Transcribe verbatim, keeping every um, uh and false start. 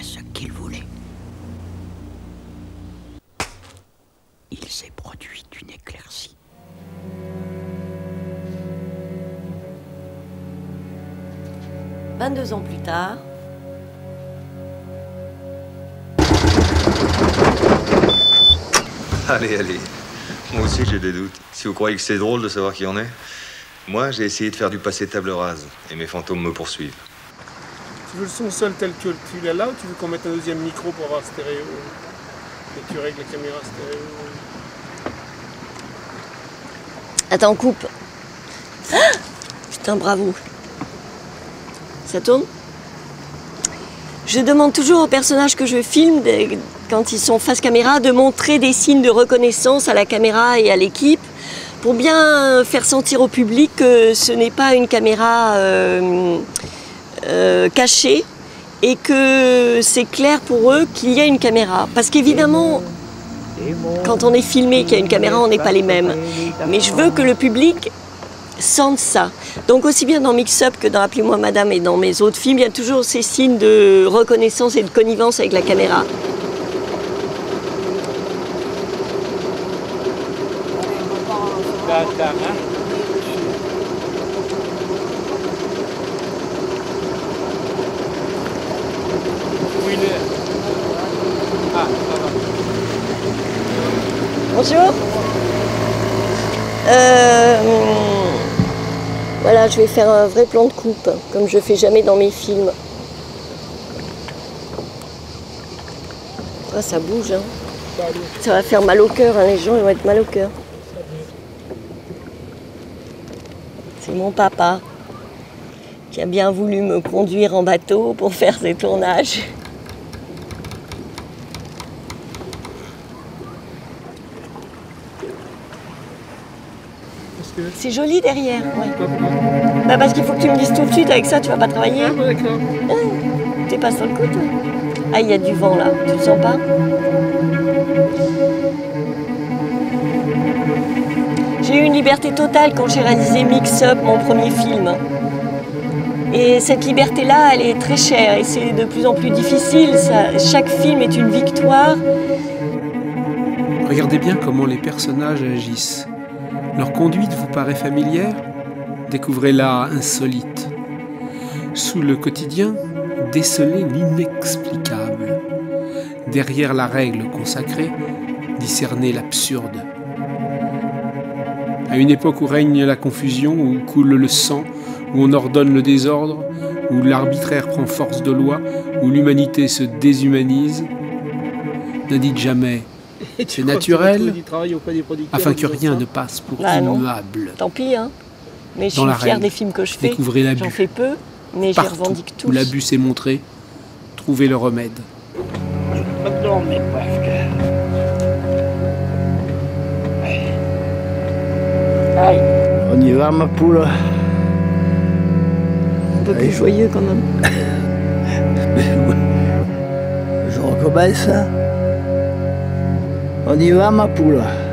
ce qu'il voulait. Il s'est produit une éclaircie. vingt-deux ans plus tard. Allez, allez. Moi aussi, j'ai des doutes. Si vous croyez que c'est drôle de savoir qui en est, moi, j'ai essayé de faire du passé table rase, et mes fantômes me poursuivent. Tu veux le son seul tel que tu l'as là, ou tu veux qu'on mette un deuxième micro pour avoir stéréo? Et tu règles la caméra stéréo? Attends, coupe. Ah, putain, bravo. Ça tourne? Je demande toujours aux personnages que je filme, de, quand ils sont face caméra, de montrer des signes de reconnaissance à la caméra et à l'équipe, pour bien faire sentir au public que ce n'est pas une caméra euh, euh, cachée et que c'est clair pour eux qu'il y a une caméra. Parce qu'évidemment, quand on est filmé, qu'il y a une caméra, on n'est pas les mêmes. Mais je veux que le public sente ça. Donc aussi bien dans Mix Up que dans Appelez-moi Madame et dans mes autres films, il y a toujours ces signes de reconnaissance et de connivence avec la caméra. Bonjour. Euh, voilà, je vais faire un vrai plan de coupe, comme je fais jamais dans mes films. Ah, ça bouge, hein. Ça va faire mal au cœur, hein. Les gens ils vont être mal au cœur. C'est mon papa qui a bien voulu me conduire en bateau pour faire ces tournages. C'est joli derrière. Ouais. Bah parce qu'il faut que tu me dises tout de suite, avec ça tu vas pas travailler. Ah, bah, d'accord. Ah, t'es pas sur le coup, toi? Ah, il y a du vent là, tu le sens pas? J'ai eu une liberté totale quand j'ai réalisé Mix Up, mon premier film. Et cette liberté-là, elle est très chère et c'est de plus en plus difficile. Ça, chaque film est une victoire. Regardez bien comment les personnages agissent. Leur conduite vous paraît familière? Découvrez-la insolite. Sous le quotidien, décelez l'inexplicable. Derrière la règle consacrée, discernez l'absurde. À une époque où règne la confusion, où coule le sang, où on ordonne le désordre, où l'arbitraire prend force de loi, où l'humanité se déshumanise, ne dites jamais « c'est naturel » afin que rien ne passe pour bah immuable. Tant pis, hein. Mais je Dans suis la fière règle, des films que je fais. découvrez l'abus. J'en fais peu, mais je les Partout revendique tous. où l'abus s'est montré, trouvez le remède. Non, mais presque. Aïe. On y va, ma poule. Un peu plus joyeux quand même. Je recommence. On y va, ma poule.